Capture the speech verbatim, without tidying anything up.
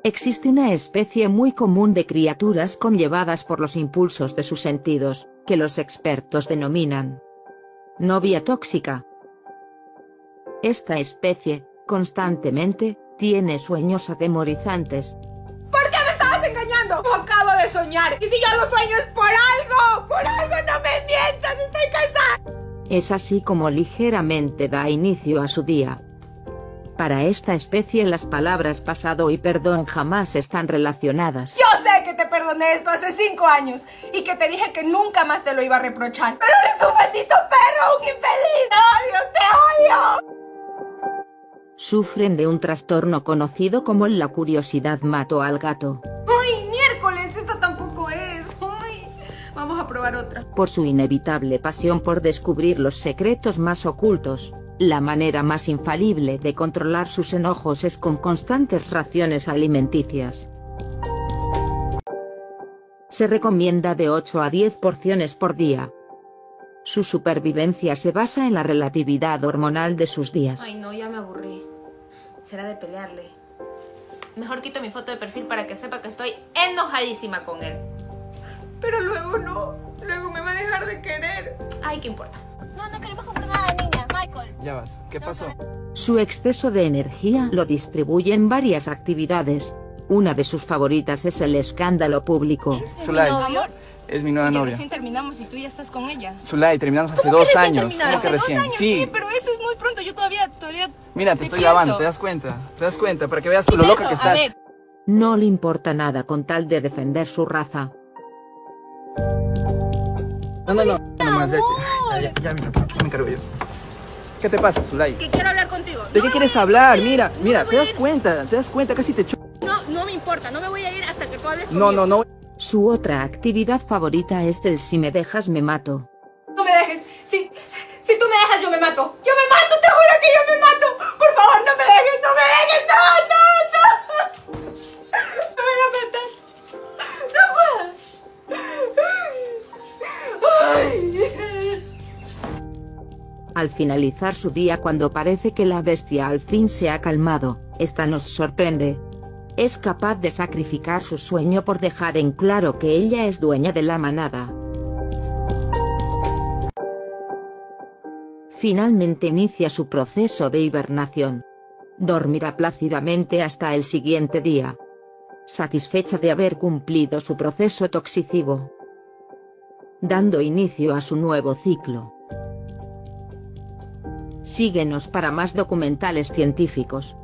Existe una especie muy común de criaturas conllevadas por los impulsos de sus sentidos, que los expertos denominan novia tóxica. Esta especie, constantemente, tiene sueños atemorizantes. ¿Por qué me estabas engañando? Lo acabo de soñar, y si yo lo sueño es por algo, por algo, no me mientas, estoy cansada. Es así como ligeramente da inicio a su día. Para esta especie las palabras pasado y perdón jamás están relacionadas. Yo sé que te perdoné esto hace cinco años y que te dije que nunca más te lo iba a reprochar. Pero eres un maldito perro, un infeliz. ¡Te odio, te odio! Sufren de un trastorno conocido como la curiosidad mató al gato. ¡Ay, miércoles! Esta tampoco es. ¡Ay! Vamos a probar otra. Por su inevitable pasión por descubrir los secretos más ocultos. La manera más infalible de controlar sus enojos es con constantes raciones alimenticias. Se recomienda de ocho a diez porciones por día. Su supervivencia se basa en la relatividad hormonal de sus días. Ay no, ya me aburrí. Será de pelearle. Mejor quito mi foto de perfil para que sepa que estoy enojadísima con él. Pero luego no. Luego me va a dejar de querer. Ay, ¿qué importa? No, no queremos comprar nada, niña. Michael. Ya vas. ¿Qué pasó? Su exceso de energía lo distribuye en varias actividades. Una de sus favoritas es el escándalo público. Zulay, ¿Amor? es mi nueva Oye, novia. recién terminamos y tú ya estás con ella. Zulay, terminamos hace ¿Cómo dos que recién años. terminaron? ¿Cómo que ¿Hace recién? dos años? Sí. Pero eso es muy pronto. Yo todavía, todavía... Mira, te ¿Qué estoy pienso? grabando, ¿te das cuenta? ¿Te das cuenta? Para que veas lo loca que A estás. ver. No le importa nada con tal de defender su raza. No, no, no. no nomás, ya, ya, ya, ya, mira, ya me encargo yo. ¿Qué te pasa, Zulay? Que quiero hablar contigo. ¿De No qué me quieres voy a ir, hablar? no me voy a Mira, ir, no mira, me te voy a das ir. cuenta, te das cuenta, casi te cho... No, no me importa. No me voy a ir hasta que tú hables conmigo. No, no, no. Su otra actividad favorita es el si me dejas me mato. No me dejes. Si, si tú me dejas, yo me mato. Yo me mato, te juro que yo me mato. Por favor, no me dejes, no me dejes. No, no, no. Me voy a matar. No puedo. Ay. Al finalizar su día, cuando parece que la bestia al fin se ha calmado, esta nos sorprende. Es capaz de sacrificar su sueño por dejar en claro que ella es dueña de la manada. Finalmente inicia su proceso de hibernación. Dormirá plácidamente hasta el siguiente día, satisfecha de haber cumplido su proceso toxicivo, dando inicio a su nuevo ciclo. Síguenos para más documentales científicos.